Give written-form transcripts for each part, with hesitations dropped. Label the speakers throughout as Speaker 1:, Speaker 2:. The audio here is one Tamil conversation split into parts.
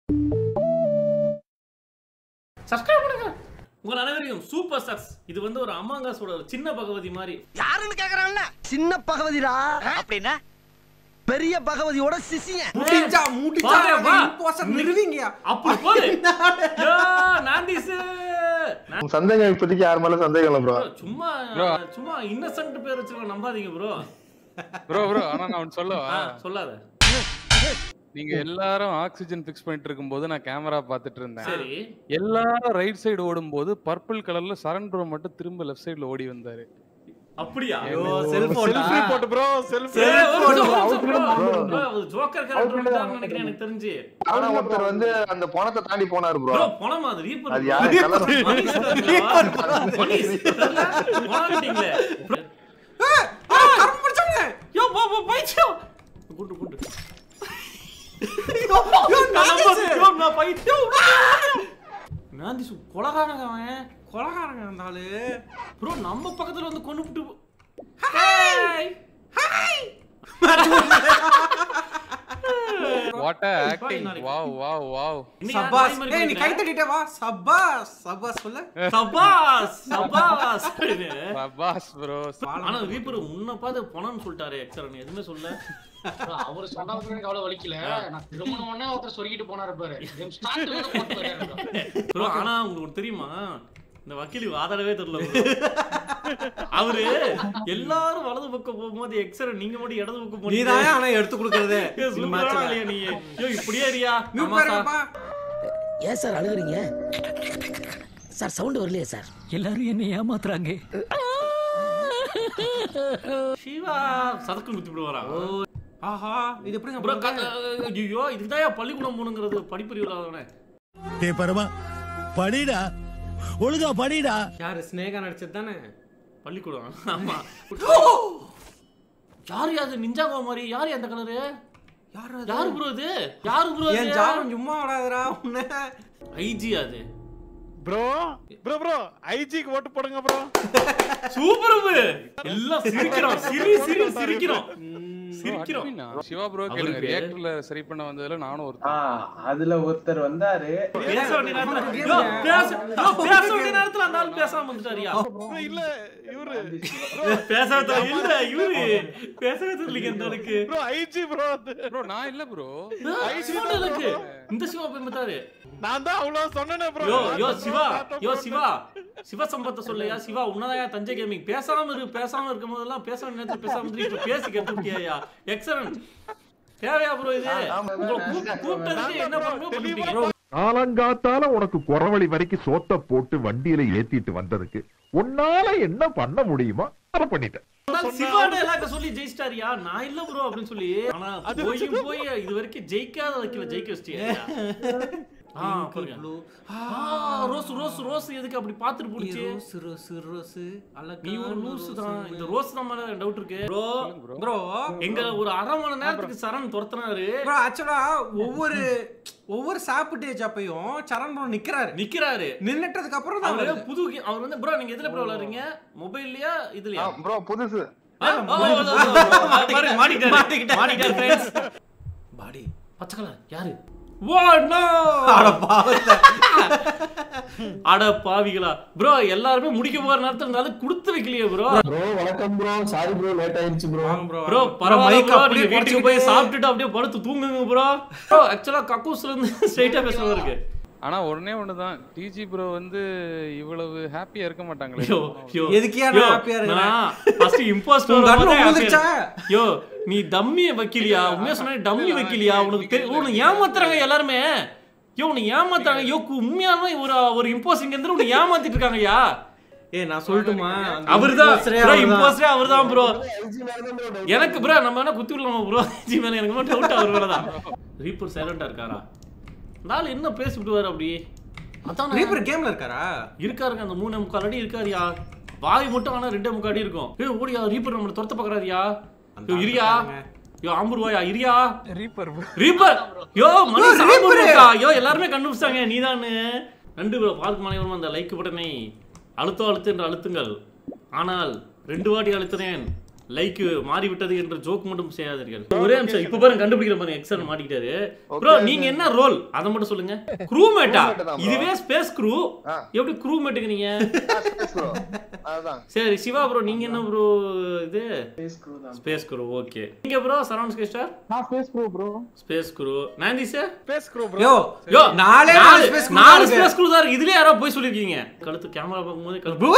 Speaker 1: சப்ஸ்கிரைப் பண்ணுங்க. உங்க அனைவரையும் சூப்பர் ஸ்டார்ஸ். இது வந்து ஒரு அமாங்காஸோட ஒரு சின்ன பகவதி மாதிரி.
Speaker 2: யாருன்னு கேக்குறான்ல? சின்ன பகவதிடா. அப்படினா பெரிய பகவதியோட சிசிய.
Speaker 3: மூடிச்சா இம்போஸ்டர் நிறுவீங்கயா.
Speaker 1: அப்படி போடு. யோ நான்டிஸ்.
Speaker 4: சந்தேகம் இப்போதைக்கு யார் மேல சந்தேகம் இல்ல ப்ரோ.
Speaker 1: சும்மா இன்னசென்ட் பேர் வச்சுக்க நம்பாதீங்க ப்ரோ.
Speaker 5: ப்ரோ ஆனா நான் சொல்லவா?
Speaker 1: சொல்லாத.
Speaker 5: நீங்க எல்லாரும் ஆக்ஸிஜன் ஃபிக்ஸ் பண்ணிட்டு இருக்கும்போது நான் கேமரா பார்த்துட்டு இருந்தேன்.
Speaker 1: சரி.
Speaker 5: எல்லாரும் ரைட் சைடு ஓடும்போது பர்பிள் கலர்ல சரண் ப்ரோ மட்டும் திரும்ப லெஃப்ட் சைடுல ஓடி வந்தாரு.
Speaker 1: அப்படியா?
Speaker 5: செல்ஃபி போட்டு bro selfie
Speaker 1: bro joker character நினைக்கிறேன் எனக்கு தெரிஞ்சு.
Speaker 4: ஆனா ஒருத்தர் வந்து அந்த பணத்தை தாண்டி போனாரு ப்ரோ.
Speaker 1: ப்ரோ பணம் அது ரீப்பர்.
Speaker 4: அது யாரு கலர்
Speaker 1: போனாட்டீங்களே.
Speaker 3: கரம் பிடிச்சவனே.
Speaker 1: யோ பைச்சோ. குண்டு. நான் பைச்சோ. நான்டி கொலகாரங்க அவன்.
Speaker 3: கொலகாரங்க இருந்தாலு.
Speaker 1: ப்ரோ நம்ம பக்கத்துல வந்து கொன்னுட்டு. Hi.
Speaker 5: What a acting. Wow.
Speaker 3: சபாஸ். ஏய் நீ கை தட்டிட்டே வா. சபாஸ் சொல்லு.
Speaker 1: சபாஸ்
Speaker 5: ப்ரோ.
Speaker 1: ஆனா ரீப்பர் உன்ன பார்த்து பணம்னு சொல்லிட்டாரு எக்ஸரன் எதுமே சொல்ல.
Speaker 6: அவர் சொன்னதுக்கு எனக்கு அவ்வளவு வலிக்கல. நான் திருமணம் உடனே ஒருத்தர் சொல்லிட்டு போனாரு பாரு. ஸ்டார்ட்ல போட்டு வராரு
Speaker 1: ப்ரோ. ஆனா உங்களுக்கு தெரியுமா இந்த வக்கீல் வாதாடவே தெரியல. அவரு எல்லாரும் வலது பக்கம் போகும்போது எக்ஸரன் நீங்க மட்டும் இடது பக்கம் போறீங்க.
Speaker 3: நீதான் ஆனா எடுத்து கொடுக்கறதே.
Speaker 1: நீ ஐயோ இப்படியே ஏரியா.
Speaker 2: ஏன் சார் அழுகுறீங்க? சார் சவுண்ட் வரலையே சார்.
Speaker 7: எல்லாரும் என்ன ஏமாத்துறாங்க.
Speaker 1: சிவா சதக்கு குத்தி விடுவாரா?
Speaker 3: ஆஹா இது எப்படிங்க
Speaker 1: ப்ரோ? ஐயோ இதுதான் பள்ளிக்கூடம் போணுங்கிறது படிப்பறிவு இல்லாதவனே.
Speaker 8: டேய் பரமா படிடா ஒழுங்கா படிடா.
Speaker 3: யாரு ஸ்னேகா நடிச்சது தானே
Speaker 1: பள்ளிக்கூடம்? ஆமா. யாரு அது நிஞ்சாகோ மாதிரி? யாரு அந்த கலரு? யாரு ப்ரோ இது? யாரு ப்ரோ இது?
Speaker 3: ஏன் ஜான் சும்மா விடாதடா உன்ன.
Speaker 1: ஐஜி அது.
Speaker 5: ப்ரோ ஐஜிக்கு ஓட்டு போடுங்க ப்ரோ.
Speaker 1: Super bro. எல்லாம் சிரிக்கிறோம். சிரிக்கிறோம்.
Speaker 5: சிவா ப்ரோ கேளுங்க. ரியாக்டர்ல சரி பண்ண வந்ததுல நானும் ஒருத்தர்.
Speaker 9: அதுல ஒருத்தர் வந்தாரு.
Speaker 1: பேச வேண்டிய நேரத்துல அந்த ஆள் பேசாம வந்துட்டாரியா?
Speaker 5: இல்ல இவரு
Speaker 1: பேசவே தெரியல இந்த ஆளுக்கு.
Speaker 5: ப்ரோ ஐஜி ப்ரோ நான் இல்ல ப்ரோ.
Speaker 1: ஐஜி இருக்கு. இந்த சிவா போய் மத்தாரு.
Speaker 5: நான் தான் அவ்வளவு சொன்னேனே ப்ரோ.
Speaker 1: யோ சிவா சம்பத்த சொல்லையா? சிவா உன்னதாயா தஞ்சை கேமிங் பேசாம இருக்கும் போதெல்லாம் பேச வேண்டிய நேரத்துல பேசாம இருந்து இப்ப பேசி கத்துக்கிட்டியா? எக்ஸலன்ட். தேவையா ப்ரோ இது? கூப்பிட்டதுக்கு என்ன பண்ணுவீங்க?
Speaker 10: காலங்காத்தால உனக்கு குறவழி வரைக்கும் சோத்த போட்டு வண்டியில ஏத்திட்டு வந்ததுக்கு உன்னால என்ன பண்ண முடியுமோ அதை பண்ணிட்டேன்.
Speaker 1: சிவாட எல்லாரும் சொல்லி ஜெயிச்சிட்டாரியா? நான் இல்ல ப்ரோ அப்படின்னு சொல்லி. ஆனா போய் இது வரைக்கும் ஜெயிக்காத வைக்கல ஜெயிக்க வச்சிட்டியா? ரோஸ் எதுக்கு அப்படி பாத்துட்டு போடுச்சு?
Speaker 3: ரோஸ் அழகா.
Speaker 1: நீ ஒரு லூஸ் தான். இந்த ரோஸ் தான் மேல டவுட் இருக்கு ப்ரோ. எங்க ஒரு அரை மணி நேரத்துக்கு சரண் துரத்துனாரு
Speaker 3: ப்ரோ. ஆக்சுவலா ஒவ்வொரு சாப்பிட்டேஜ் அப்பையும் சரண் ப்ரோ நிக்கிறாரு. நின்னுட்டதுக்கு அப்புறம்
Speaker 1: அவரு புது அவர் வந்து ப்ரோ நீங்க எதுல ப்ரோ விளையாடுறீங்க? மொபைல்லயா இதுலயா?
Speaker 4: ப்ரோ புதுசு.
Speaker 1: மாட்டிக்கிட்டாரு फ्रेंड्स. பாடி பச்சை கலர் யாரு? அட பாவிகளா ப்ரோ. எல்லாருமே முடிக்க போற நேரத்துல இருந்தாலும் கொடுத்து வைக்கலையே ப்ரோ.
Speaker 9: வணக்கம் ப்ரோ. சாரி ப்ரோ லேட் ஆயிடுச்சு
Speaker 1: ப்ரோ. பரவாயில்லை ப்ரோ. நீங்க வீட்டுக்கு போய் சாப்பிட்டுட்டு அப்படியே படுத்து தூங்குங்க ப்ரோ. ஆக்சுவலா கக்கூஸ்ல இருந்து ஸ்ட்ரைட்டா பேசுறது இருக்கு.
Speaker 5: ஆனா ஒண்ணே ஒண்ணுதான். டிஜி ப்ரோ வந்து இவ்வளவு ஹாப்பியா இருக்க மாட்டாங்களே.
Speaker 3: எதுக்கியா ஹாப்பியா இருக்கா?
Speaker 1: ஃபர்ஸ்ட் இம்போஸ்டர் வந்துச்சா? யோ நீ டம்மி வக்கீலியா? உண்மையா சொன்னா டம்மி வக்கீலியா? உனக்கு ஏமாத்துறாங்க எல்லாரும். உன்னை ஏமாத்தாங்க. உண்மையாவே ஒரு இம்போஸ்டிங் இருந்து உன்னை ஏமாத்திட்டு இருக்காங்கயா.
Speaker 3: நான் சொல்லட்டுமா?
Speaker 1: அவர்தான் இம்போஸ்டரே அவர்தான் ப்ரோ. எனக்கு ப்ரோ நம்ம என்ன குத்தி விடலாமா ப்ரோ? ஜி மேல எனக்கு டவுட் அவர் மேலதான். ரீப்பர் சைலண்டா இருக்காரா? நாள் என்ன பேசிவிடுவாரு அப்படி? அதான்
Speaker 3: ரீப்பர் கேம்ல இருக்காருங்க.
Speaker 1: அந்த 3.25 அடி இருக்காருயா. வாய் மட்டும் ஆனா 2.25 அடி இருக்கும். ஓடியா ரீப்பர் நம்மள துரத்த பாக்குறாருயா. இரியா ஆம்புருவாயா இரியா. ரீப்பர் மணி சாம்புருக்கா. எல்லாருமே கண்டுபிடிச்சாங்க நீதானு. நன்றி ப்ரோ. பார்க்கும் அனைவரும் அந்த லைக் பட்டனை அழுத்து என்று அழுத்துங்கள். ஆனால் 2 வாட்டி அழுத்தினேன். லைக் மாறி விட்டது என்ற ஜோக் மட்டும் செய்யாதீர்கள். ஒரே நிமிஷம் இப்ப பாருங்க கண்டுபிடிக்கிற பாருங்க எக்ஸல் மாட்டிக்கிட்டாரு. ப்ரோ நீங்க என்ன ரோல் அத மட்டும் சொல்லுங்க. க்ரூமேட்டா? இதுவே ஸ்பேஸ் க்ரூ. எப்படி க்ரூமேட்டுக்கு நீங்க?
Speaker 4: Space bro. அதுதான்.
Speaker 1: சரி சிவா ப்ரோ நீங்க என்ன ப்ரோ இது? ஸ்பேஸ் க்ரூ தான். Space crew okay. நீங்க ப்ரோ சரவணன் ஸ்கேஸ்டர்?
Speaker 9: நான் space crew bro.
Speaker 1: Space crew. நாந்தி sir?
Speaker 3: Space crew bro.
Speaker 1: Yo
Speaker 3: நாலே
Speaker 1: ஸ்பேஸ் க்ரூ தான். இதுல யாரோ போய் சொல்லிருக்கீங்க. கழுத்து கேமரா பாக்கும்போது ப்ளூ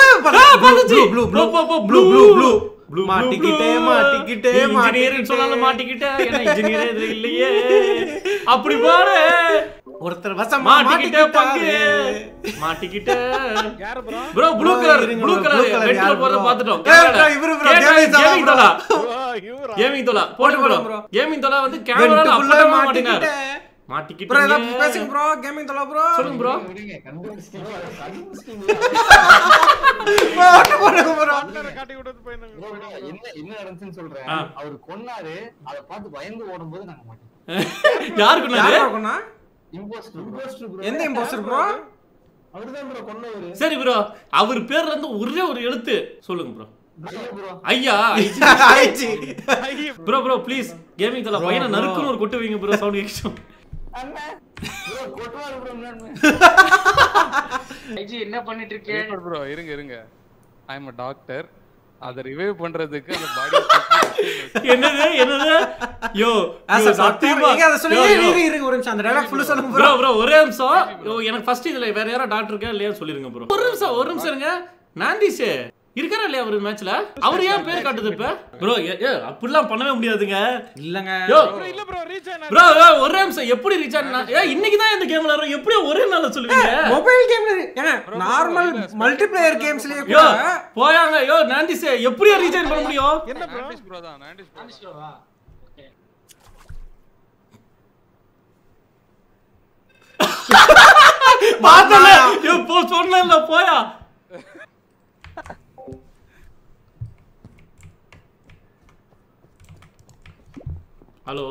Speaker 1: மாட்டிக்கிட்டே இன்ஜினியரிங் சொன்னால மாட்டிக்கிட்டே ஏன்னா இன்ஜினியரே இது இல்லையே அப்படி பாரு
Speaker 3: ஒருத்தர் வசம்
Speaker 1: மாட்டிக்கிட்டே பங்கு மாட்டிக்கிட்டே யார் ப்ரோ ப்ளூ கலர் வெட்டில போறத பாத்துட்டோம்
Speaker 3: இவரு ப்ரோ கேமிங் தோலா
Speaker 1: போடு ப்ரோ கேமிங் தோலா வந்து கேமரால அப்படி மாட்டினார் மாட்டிக்கிட்டே
Speaker 3: ப்ரோ இத பேசுங்க ப்ரோ கேமிங் தோலா ப்ரோ
Speaker 1: சொல்லுங்க ப்ரோ
Speaker 3: காட்டி விட்டு போயிடுங்க
Speaker 9: என்ன நடந்துச்சுன்னு சொல்றேன் அவர் கொன்னாரு அத பார்த்து பயந்து ஓடும்போது நாங்க மாட்டோம்
Speaker 1: யார் கொன்னாரு
Speaker 9: இம்போஸ்டர் ப்ரோ
Speaker 3: எந்த இம்போஸ்டர் ப்ரோ
Speaker 9: அவர்தான் ப்ரோ கொன்னவரு
Speaker 1: சரி ப்ரோ அவர் பேர்ல இருந்து ஒரே ஒரு எழுத்து சொல்லுங்க ப்ரோ ஐயா
Speaker 3: ஐஜி
Speaker 1: ப்ரோ ப்ளீஸ் கேமிங் தல பையனை நறுக்குன்னு ஒரு கொட்டு வைங்க ப்ரோ சவுண்ட் கேட்கும்
Speaker 9: அண்ணா ப்ரோ கொட்டுவாரு ப்ரோ
Speaker 6: ஐஜி என்ன பண்ணிட்டு இருக்கீங்க
Speaker 5: ப்ரோ இருங்க ஐ அம் a டாக்டர் அத ரிவைவ் பண்றதுக்கு அந்த பாடி
Speaker 1: என்னது யோ சத்தியமா
Speaker 3: நீங்க அத சொல்லுங்க இருங்க ஒரு நிமிஷம் அந்த டயலாக் ஃபுல்லா சொல்லுங்க
Speaker 1: ப்ரோ ஒரே நிமிஷம் யோ எனக்கு ஃபர்ஸ்ட் இதுல வேற யாரோ டாக்டர் இருக்கா இல்லையா சொல்லிருங்க ப்ரோ ஒரு நிமிஷம் இருங்க நாந்திஸ் இருக்கறா இல்லையா அவர் மேட்ச்ல அவர் ஏன் பேர் காட்டுது இப்ப ப்ரோ அப்படிலாம் பண்ணவே முடியாதுங்க
Speaker 3: இல்லங்க
Speaker 1: ப்ரோ இல்ல ப்ரோ ரீச் ஆனா ப்ரோ ஒரே நிமிஷம் எப்படி ரீச் ஆனா இன்னைக்கு தான் இந்த கேம்ல வரும் எப்படி ஒரே நாள்ல சொல்லுவீங்க
Speaker 3: மொபைல் கேம்ல ஏங்க நார்மல் மல்டிப்ளேயர் கேம்ஸ்லயே கூட
Speaker 1: போயாங்க யோ நாந்திஸ் எப்படி ரீச் பண்ண முடியும்
Speaker 5: என்ன ப்ரோ தான் நாண்டிஸ்
Speaker 6: ப்ரோவா
Speaker 1: பாத்தல யோ போ சொன்னல போயா ஹலோ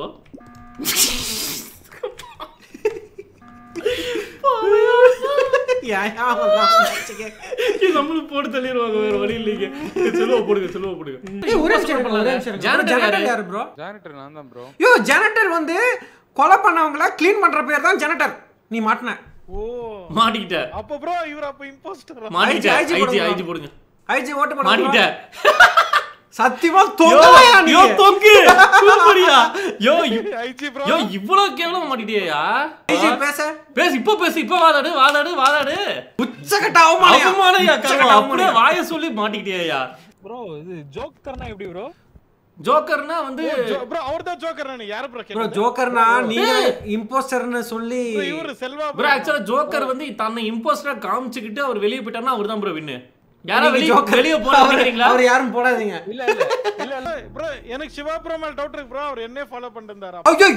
Speaker 1: நம்மளும் போட்டு தள்ளிடுவாங்க வேற வழி இல்லைங்க செல்வா போடுங்க
Speaker 3: ஜானட்டர் யாரு ப்ரோ
Speaker 5: ஜானட்டர் நான் தான் ப்ரோ
Speaker 3: யோ ஜானட்டர் வந்து கொலை பண்ணவங்கள க்ளீன் பண்ற பேர் தான் ஜானட்டர் நீ மாட்டன
Speaker 5: ஓ
Speaker 1: மாட்டிக்கிட்ட
Speaker 5: அப்ப ப்ரோ இவர் அப்ப இம்போஸ்டர்
Speaker 1: மாட்டிக்கிட்ட ஐஜி போடுங்க
Speaker 3: ஐஜி ஓட்டு போடுங்க
Speaker 1: மாட்டிக்கிட்ட
Speaker 3: சத்தியமா தொங்கலையா நீ
Speaker 1: யோ தொங்கு சூப்பரியா யோ
Speaker 5: ஐஜி ப்ரோ
Speaker 1: யோ இவ்ளோ கேவலமா மாட்டிட்டியா
Speaker 3: ஐஜி பேசு
Speaker 1: இப்போ வாதாடு
Speaker 3: உச்சகட்ட அவமானயா
Speaker 1: அப்படியே வாயை சொல்லி மாட்டிக்கிட்டியா
Speaker 5: ப்ரோ இது ஜோக்கர்னா எப்படி ப்ரோ
Speaker 1: ஜோக்கர்னா வந்து
Speaker 5: ப்ரோ அவர்தான் ஜோக்கர்னா நீ யார ப்ரோ
Speaker 3: ப்ரோ ஜோக்கர்னா நீங்க இம்போஸ்டர்னு சொல்லி
Speaker 5: இவரு செல்வா
Speaker 1: ப்ரோ एक्चुअली ஜோக்கர் வந்து தன்னை இம்போஸ்டரா காமிச்சிட்டு அவர் வெளிய போய்ட்டானா அவர்தான் ப்ரோ வின்னு யாரா வெளிய போறீங்களா
Speaker 3: அவர் யாரும் போடாதீங்க
Speaker 5: இல்ல ப்ரோ எனக்கு சிவா ப்ரோ மேல டவுட் இருக்கு ப்ரோ அவர் என்ன ஃபாலோ பண்ணிட்டு இருந்தாரா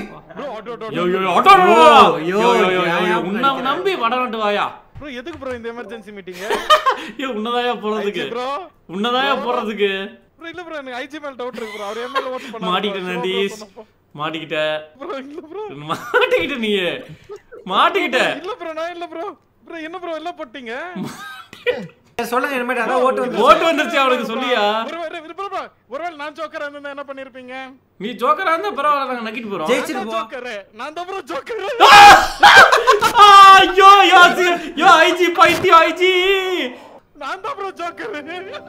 Speaker 1: யோ உன்ன நம்பி வடநாட்டு வாயா
Speaker 5: ப்ரோ எதுக்கு ப்ரோ இந்த எமர்ஜென்சி மீட்டிங்
Speaker 1: யோ உன்னதாயா போறதுக்கு
Speaker 5: ப்ரோ
Speaker 1: உன்னதாயா போறதுக்கு
Speaker 5: ப்ரோ இல்ல ப்ரோ எனக்கு ஐஜி மேல டவுட் இருக்கு ப்ரோ அவர் எம்எல்ஏ ஓட் பண்ணாரு
Speaker 1: மாட்டிக்கிட்ட நண்டீஸ் மாட்டிக்கிட்ட
Speaker 5: ப்ரோ இல்ல ப்ரோ
Speaker 1: மாட்டிக்கிட்ட நீ மாட்டிக்கிட்ட
Speaker 5: இல்ல ப்ரோ நான் இல்ல ப்ரோ ப்ரோ என்ன ப்ரோ எல்லாம் போட்டீங்க
Speaker 3: சொல்லுங்க இனிமேல் அத
Speaker 1: ஓட்டு வந்துருச்சு அவனுக்கு சொல்லியா
Speaker 5: ஒருவேளை நான் ஜோக்கரா இருந்தா என்ன பண்ணிருப்பீங்க
Speaker 1: நீ ஜோக்கரா இருந்தா பரவாயில்லை நாங்க நக்கிட்டு போறோம்
Speaker 3: ஜெயிச்சிட்டு
Speaker 5: ஜோக்கர் நான் தான் ப்ரோ ஜோக்கர்
Speaker 1: யோ ஐஜி பைத்தியம் ஐஜி
Speaker 5: நான் தான் ப்ரோ ஜோக்கர்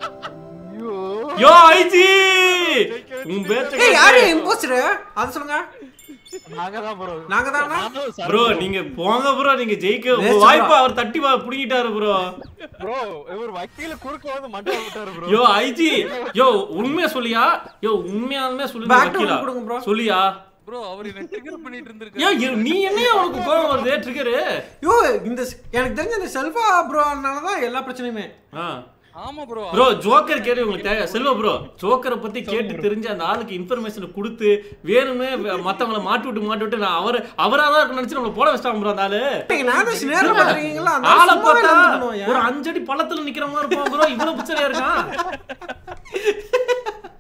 Speaker 1: யோ ஐஜி உன் பேச்ச
Speaker 3: யாரு இம்போஸ்டர் அத சொல்லுங்க நாங்க தான்
Speaker 1: ப்ரோ நீங்க போங்க ப்ரோ நீங்க ஜெயிக்க வாய்ப்பு அவர் தட்டி புடிங்கிட்டாரு ப்ரோ
Speaker 5: இவர் வக்கீல குறுக்க வந்து மண்டை விட்டாரு ப்ரோ
Speaker 1: யோ ஐஜி யோ உண்மையா சொல்லியா யோ உண்மையாலுமே சொல்லுங்க வக்கீலா சொல்லியா
Speaker 5: ப்ரோ அவர் என்ன ட்ரிகர் பண்ணிட்டு இருந்திருக்காரு
Speaker 1: யோ நீ என்னைய உனக்கு கோவம் வருது ட்ரிகர்
Speaker 3: யோ இந்த எனக்கு தெரிஞ்ச இந்த செல்வா ப்ரோனால தான் எல்லா பிரச்சனையுமே
Speaker 5: ஆமா ப்ரோ
Speaker 1: ப்ரோ ஜோக்கர் கேள்வி உங்களுக்கு தேவை செல்வா ப்ரோ ஜோக்கரை பத்தி கேட்டு தெரிஞ்ச அந்த ஆளுக்கு இன்ஃபர்மேஷன் கொடுத்து வேணுமே மத்தவங்கள மாட்டி விட்டு நான் அவராதான் இருக்கு நினைச்சு நம்ம போட வச்சிட்டாங்க ப்ரோ அந்த ஆளு
Speaker 3: நான் நேர்ல பாத்தீங்களா அந்த
Speaker 1: ஆளை பார்த்தா ஒரு 5 அடி பள்ளத்துல நிக்கிற மாதிரி இருப்பான் ப்ரோ இவ்வளவு பிச்சையா இருக்கான்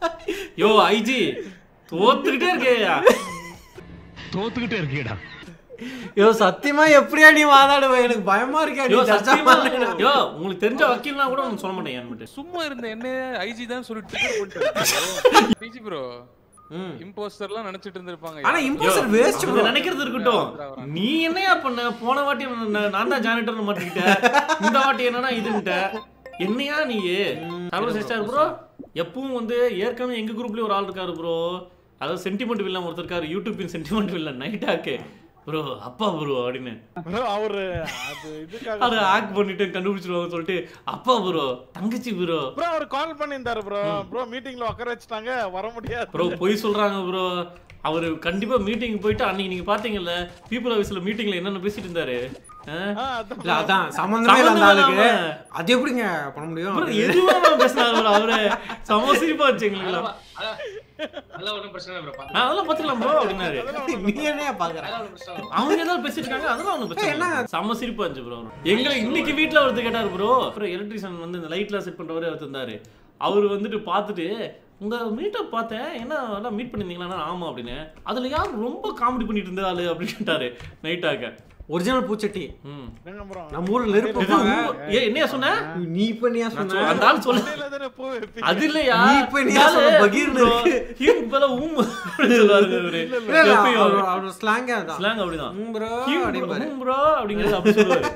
Speaker 1: யோ ஐஜி தோத்துக்கிட்டே இருக்கேயா
Speaker 8: தோத்துக்கிட்டே இருக்கேடா
Speaker 3: யோ சத்தியமா எப்படியா நீ வாதாடுவ? எனக்கு பயமா இருக்கா.
Speaker 1: யோ சத்தியமா யோ உங்களுக்கு தெரிஞ்ச வக்கீல்னா கூட சொல்ல மாட்டேன் ஏன்
Speaker 5: சும்மா இருந்த என்ன ஐஜி தான் சொல்லிட்டு பண்ணிட்டு பிஜி ப்ரோ இம்போஸ்டர்லாம் நினைச்சிட்டு இருந்திருப்பாங்க.
Speaker 3: ஆனா இம்போஸ்டர் வேஸ்ட்
Speaker 1: ப்ரோ. நினைக்கிறது இருக்கட்டும். நீ என்னையா பண்ண? போன வாட்டி நான் தான் ஜானிட்டர்னு மாட்டிக்கிட்டேன். இந்த வாட்டி என்னன்னா இதுன்ட்ட என்னையா நீ அட்ரோசிட்டிஸ் ப்ரோ? எப்பவும் வந்து ஏற்கனவே எங்க குரூப்லயே ஒரு ஆள் இருக்காரு ப்ரோ. அதாவது சென்டிமெண்ட் வில்லன் ஒருத்தர் இருக்காரு. யூடியூப்பின் சென்டிமெண்ட் வில்லன் நைட்டாக்கு ப்ரோ அப்பா ப்ரோ அப்படின்னு
Speaker 11: அவரு அது இதுக்காக
Speaker 1: அது ஆக்ட் பண்ணிட்டு கண்டுபிடிச்சிருவாங்க சொல்லிட்டு அப்பா ப்ரோ தங்கச்சி ப்ரோ
Speaker 11: ப்ரோ அவர் கால் பண்ணியிருந்தாரு ப்ரோ. ப்ரோ மீட்டிங்ல உட்கார வச்சுட்டாங்க வர முடியாது
Speaker 1: ப்ரோ. போய் சொல்றாங்க ப்ரோ. அவரு கண்டிப்பா மீட்டிங் போயிட்டு அன்னைக்கு நீங்க பாத்தீங்கல்ல பீப்புள் ஆஃபீஸ்ல மீட்டிங்ல என்னென்ன பேசிட்டு இருந்தாரு.
Speaker 3: அதான் சம்பந்தமே இல்ல ஆளுக்கு. அது எப்படிங்க பண்ண முடியும்?
Speaker 1: எதுவா பேசினாரு ப்ரோ. அவரு சம சிரிப்பா வச்சுங்களா?
Speaker 6: அதெல்லாம் ஒண்ணும் பிரச்சனை இல்ல ப்ரோ.
Speaker 1: அதெல்லாம் பாத்துக்கலாம் ப்ரோ அப்படினாரு.
Speaker 3: நீ என்னையா பாக்குற?
Speaker 1: அவங்க ஏதாவது பேசிட்டு இருக்காங்க அதெல்லாம் ஒண்ணும் பிரச்சனை இல்ல. சம சிரிப்பா இருந்துச்சு ப்ரோ. எங்க இன்னைக்கு வீட்ல ஒருத்தர் கேட்டாரு ப்ரோ. அப்புறம் எலக்ட்ரிஷியன் வந்து இந்த லைட்லாம் செட் பண்றவரே ஒருத்தர் இருந்தாரு. அவர் வந்துட்டு பார்த்துட்டு உங்க மீட்டப் பார்த்தேன் என்ன எல்லாம் மீட் பண்ணிருந்தீங்களா? ஆமா அப்படின்னு. அதுல யார் ரொம்ப காமெடி பண்ணிட்டு இருந்தாரு அப்படின்னு கேட்டாரு நைட்டாக.
Speaker 3: ஒரிஜினல் பூச்சட்டி நம்ம ஊர்ல நெருப்புவாங்க.
Speaker 1: ஏ என்னையா சொன்ன?
Speaker 3: நீ பண்ணியா சொன்ன?
Speaker 1: அந்த ஆள் சொல்ல அது இல்லையா?
Speaker 3: நீ பண்ணியா சொன்ன? பகீர்னு
Speaker 1: ஹீம் பல ஊம் அப்படி சொல்றாரு அவரு.
Speaker 3: அவர் ஸ்லாங் அதான்.
Speaker 1: ஸ்லாங் அப்படிதான்.
Speaker 3: ப்ரோ
Speaker 1: அப்படிங்க ப்ரோ அப்படிங்கறது அப்படி சொல்றாரு.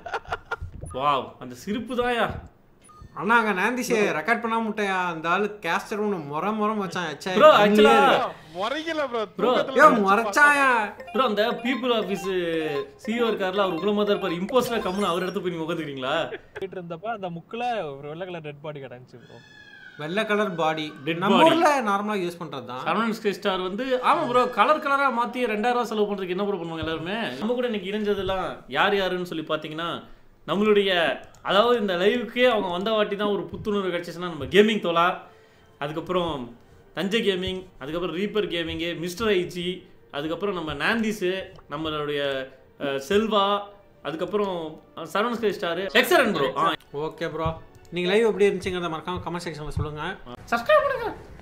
Speaker 1: வாவ் அந்த சிரிப்பு தான்யா.
Speaker 3: அண்ணா அங்க நாந்திஷே ரெக்கார்ட் பண்ணாம முட்டையா அந்த ஆளு கேஸ்டர் ஒன்னு முறை மச்சான். அச்சா
Speaker 1: ப்ரோ ஆக்சுவலா
Speaker 11: முறையில
Speaker 1: ப்ரோ
Speaker 3: ஏ முறைச்சாயா
Speaker 1: ப்ரோ. அந்த பீப்புள் ஆபீஸ் சிஓ இருக்கார்ல அவர் உங்கள மாதிரி இருப்பார். இம்போஸ்டர் கம்முன்னு அவர் எடுத்து போய் நீங்க உட்காந்துக்கிறீங்களா?
Speaker 12: போயிட்டு இருந்தப்ப அந்த முக்குல ஒரு வெள்ளை கலர் டெட் பாடி கிடந்துச்சு ப்ரோ.
Speaker 3: வெள்ளை கலர் பாடி நம்ம ஊர்ல நார்மலா யூஸ் பண்றதுதான்.
Speaker 1: சரவணன் ஸ்டார் வந்து ஆமா ப்ரோ கலர் கலரா மாத்தி 2000 ரூபாய் செலவு பண்றதுக்கு என்ன ப்ரோ பண்ணுவாங்க எல்லாருமே? நம்ம கூட இன்னைக்கு இணைஞ்சதெல்லாம் யாருன்னு சொல்லி பாத்தீங்கன்னா நம்மளுடைய அதாவது இந்த லைவுக்கே அவங்க வந்த வாட்டி தான் ஒரு புத்துணர்வு கிடைச்சிச்சுன்னா நம்ம கேமிங் தோலா, அதுக்கப்புறம் தஞ்சை கேமிங், அதுக்கப்புறம் ரீப்பர் கேமிங்கு, மிஸ்டர் ஐஜி, அதுக்கப்புறம் நம்ம நாந்திஸு, நம்மளுடைய செல்வா, அதுக்கப்புறம் Saravanan star excellent bro.
Speaker 3: Okay bro. நீங்க லைவ் எப்படி இருந்துச்சுங்கிறத மறக்காம கமெண்ட் செக்ஷன்ல சொல்லுங்க.
Speaker 1: சப்ஸ்கிரைப் பண்ணுங்க.